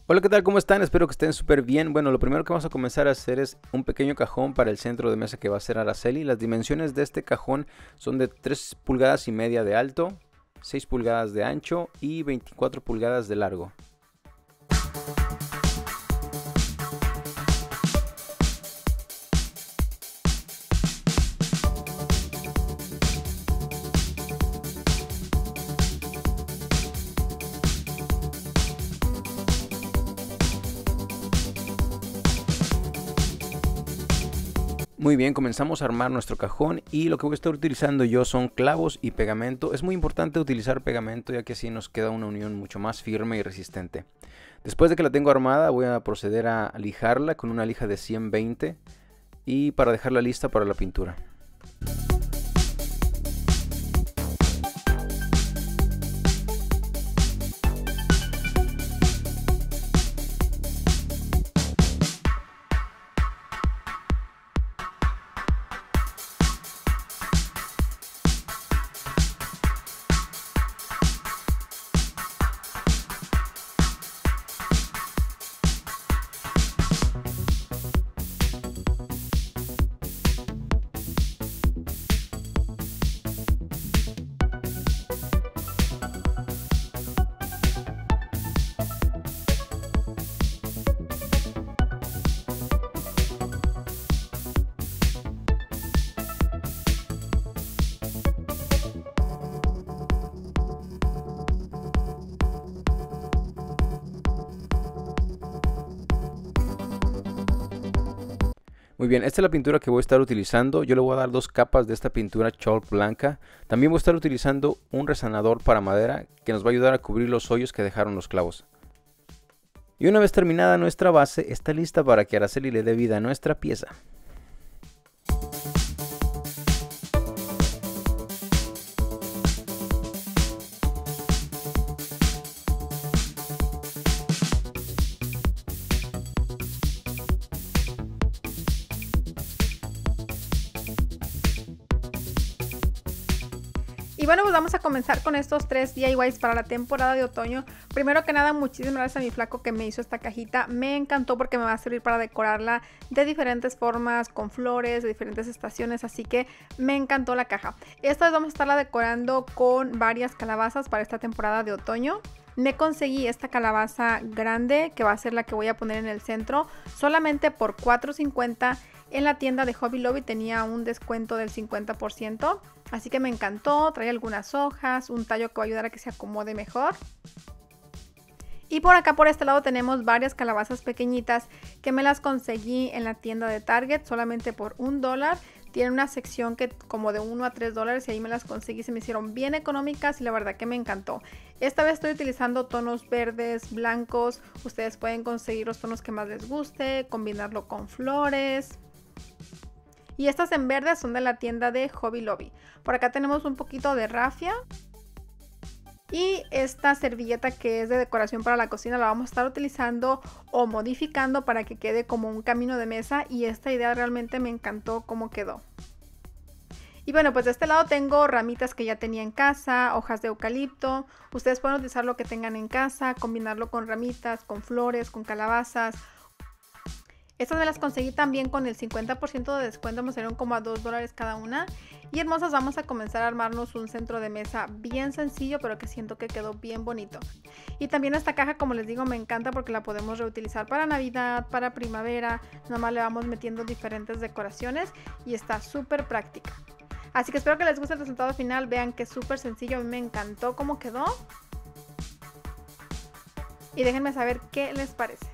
Hola, ¿qué tal? ¿Cómo están? Espero que estén súper bien. Bueno, lo primero que vamos a comenzar a hacer es un pequeño cajón para el centro de mesa que va a ser Araceli. Las dimensiones de este cajón son de 3 pulgadas y media de alto, 6 pulgadas de ancho y 24 pulgadas de largo. Muy bien, comenzamos a armar nuestro cajón y lo que voy a estar utilizando yo son clavos y pegamento. Es muy importante utilizar pegamento ya que así nos queda una unión mucho más firme y resistente. Después de que la tengo armada voy a proceder a lijarla con una lija de 120 y para dejarla lista para la pintura. Muy bien, esta es la pintura que voy a estar utilizando. Yo le voy a dar 2 capas de esta pintura chalk blanca. También voy a estar utilizando un resanador para madera que nos va a ayudar a cubrir los hoyos que dejaron los clavos. Y una vez terminada nuestra base, está lista para que Araceli le dé vida a nuestra pieza. Y bueno, pues vamos a comenzar con estos 3 DIYs para la temporada de otoño. Primero que nada, muchísimas gracias a mi flaco que me hizo esta cajita. Me encantó porque me va a servir para decorarla de diferentes formas, con flores, de diferentes estaciones. Así que me encantó la caja. Esta vez vamos a estarla decorando con varias calabazas para esta temporada de otoño. Me conseguí esta calabaza grande que va a ser la que voy a poner en el centro solamente por $4.50. En la tienda de Hobby Lobby tenía un descuento del 50%, así que me encantó. Trae algunas hojas, un tallo que va a ayudar a que se acomode mejor. Y por acá, por este lado, tenemos varias calabazas pequeñitas que me las conseguí en la tienda de Target solamente por $1. Tiene una sección que como de $1 a $3 y ahí me las conseguí, se me hicieron bien económicas y la verdad que me encantó. Esta vez estoy utilizando tonos verdes, blancos. Ustedes pueden conseguir los tonos que más les guste, combinarlo con flores. Y estas en verde son de la tienda de Hobby Lobby. Por acá tenemos un poquito de rafia. Y esta servilleta que es de decoración para la cocina la vamos a estar utilizando o modificando para que quede como un camino de mesa. Y esta idea realmente me encantó cómo quedó. Y bueno, pues de este lado tengo ramitas que ya tenía en casa, hojas de eucalipto. Ustedes pueden utilizar lo que tengan en casa, combinarlo con ramitas, con flores, con calabazas. Estas me las conseguí también con el 50% de descuento, me salieron como a $2 cada una. Y hermosas, vamos a comenzar a armarnos un centro de mesa bien sencillo, pero que siento que quedó bien bonito. Y también esta caja, como les digo, me encanta porque la podemos reutilizar para Navidad, para primavera. Nada más le vamos metiendo diferentes decoraciones y está súper práctica. Así que espero que les guste el resultado final, vean que es súper sencillo, a mí me encantó cómo quedó. Y déjenme saber qué les parece.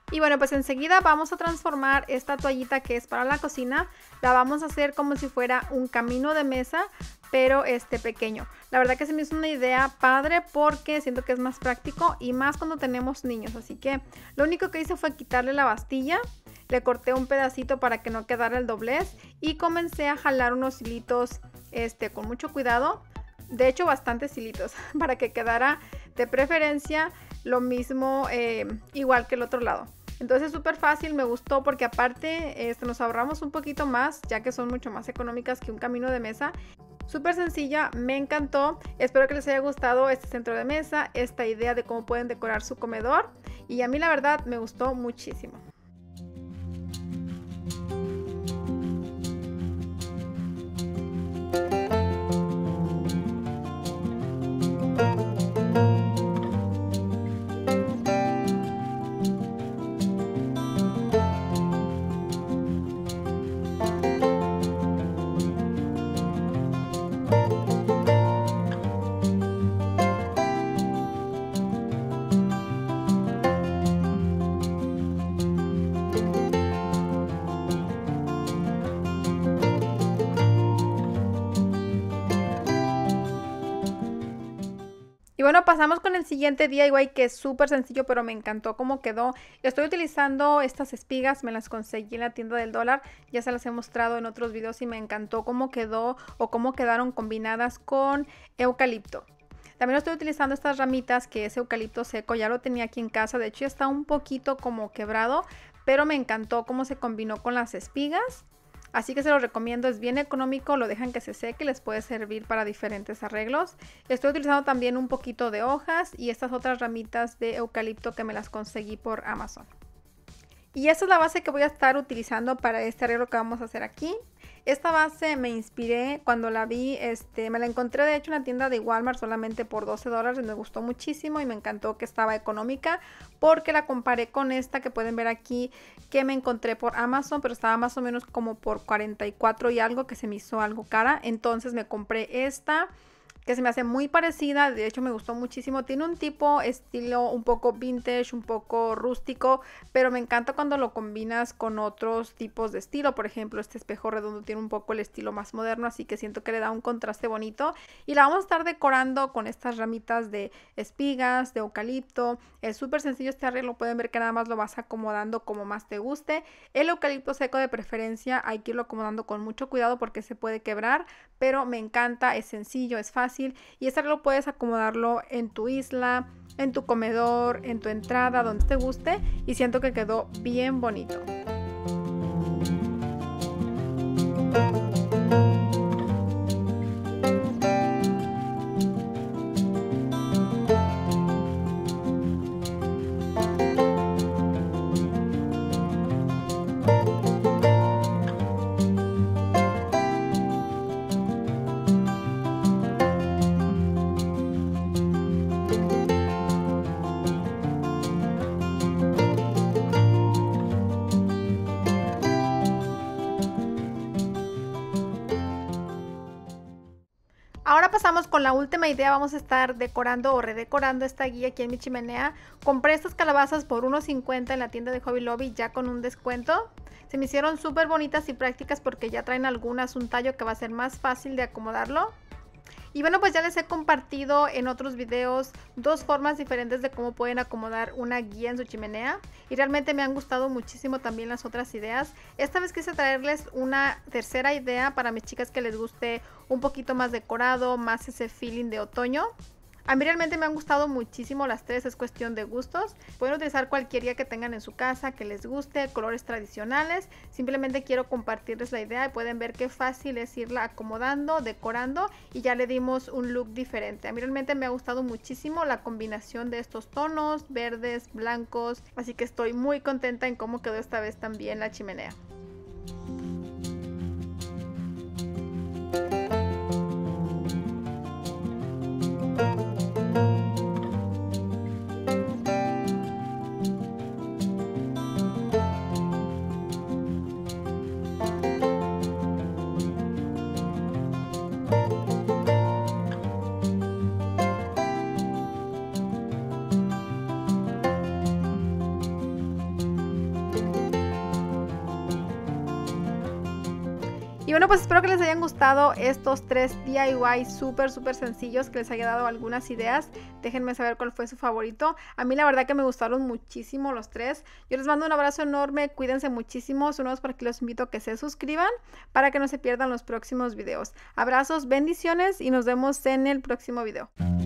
Y bueno, pues enseguida vamos a transformar esta toallita que es para la cocina, la vamos a hacer como si fuera un camino de mesa, pero pequeño. La verdad que se me hizo una idea padre porque siento que es más práctico y más cuando tenemos niños. Así que lo único que hice fue quitarle la bastilla, le corté un pedacito para que no quedara el doblez y comencé a jalar unos hilitos con mucho cuidado. De hecho, bastantes hilitos para que quedara de preferencia lo mismo, igual que el otro lado. Entonces es súper fácil, me gustó porque aparte nos ahorramos un poquito más, ya que son mucho más económicas que un camino de mesa. Súper sencilla, me encantó. Espero que les haya gustado este centro de mesa, esta idea de cómo pueden decorar su comedor. Y a mí la verdad me gustó muchísimo. Y bueno, pasamos con el siguiente DIY que es súper sencillo, pero me encantó cómo quedó. Estoy utilizando estas espigas, me las conseguí en la tienda del dólar. Ya se las he mostrado en otros videos y me encantó cómo quedó o cómo quedaron combinadas con eucalipto. También estoy utilizando estas ramitas que es eucalipto seco, ya lo tenía aquí en casa. De hecho ya está un poquito como quebrado, pero me encantó cómo se combinó con las espigas. Así que se los recomiendo, es bien económico, lo dejan que se seque, les puede servir para diferentes arreglos. Estoy utilizando también un poquito de hojas y estas otras ramitas de eucalipto que me las conseguí por Amazon. Y esta es la base que voy a estar utilizando para este arreglo que vamos a hacer aquí. Esta base me inspiré cuando la vi, me la encontré de hecho en la tienda de Walmart solamente por $12 y me gustó muchísimo y me encantó que estaba económica porque la comparé con esta que pueden ver aquí que me encontré por Amazon, pero estaba más o menos como por 44 y algo, que se me hizo algo cara. Entonces me compré esta que se me hace muy parecida, de hecho me gustó muchísimo. Tiene un tipo estilo un poco vintage, un poco rústico, pero me encanta cuando lo combinas con otros tipos de estilo. Por ejemplo, este espejo redondo tiene un poco el estilo más moderno, así que siento que le da un contraste bonito. Y la vamos a estar decorando con estas ramitas de espigas, de eucalipto. Es súper sencillo este arreglo, pueden ver que nada más lo vas acomodando como más te guste. El eucalipto seco de preferencia hay que irlo acomodando con mucho cuidado porque se puede quebrar, pero me encanta, es sencillo, es fácil. Y este arreglo puedes acomodarlo en tu isla, en tu comedor, en tu entrada, donde te guste, y siento que quedó bien bonito. Ahora pasamos con la última idea, vamos a estar decorando o redecorando esta guía aquí en mi chimenea. Compré estas calabazas por $1.50 en la tienda de Hobby Lobby ya con un descuento. Se me hicieron súper bonitas y prácticas porque ya traen algunas un tallo que va a ser más fácil de acomodarlo. Y bueno, pues ya les he compartido en otros videos dos formas diferentes de cómo pueden acomodar una guía en su chimenea. Y realmente me han gustado muchísimo también las otras ideas. Esta vez quise traerles una tercera idea para mis chicas que les guste un poquito más decorado, más ese feeling de otoño. A mí realmente me han gustado muchísimo las tres, es cuestión de gustos. Pueden utilizar cualquier guía que tengan en su casa, que les guste, colores tradicionales. Simplemente quiero compartirles la idea y pueden ver qué fácil es irla acomodando, decorando y ya le dimos un look diferente. A mí realmente me ha gustado muchísimo la combinación de estos tonos, verdes, blancos. Así que estoy muy contenta en cómo quedó esta vez también la chimenea. bueno, pues espero que les hayan gustado estos 3 DIY súper sencillos, que les haya dado algunas ideas. Déjenme saber cuál fue su favorito. A mí la verdad que me gustaron muchísimo los 3. Yo les mando un abrazo enorme, cuídense muchísimo. Si no es por aquí, los invito a que se suscriban para que no se pierdan los próximos videos. Abrazos, bendiciones y nos vemos en el próximo video.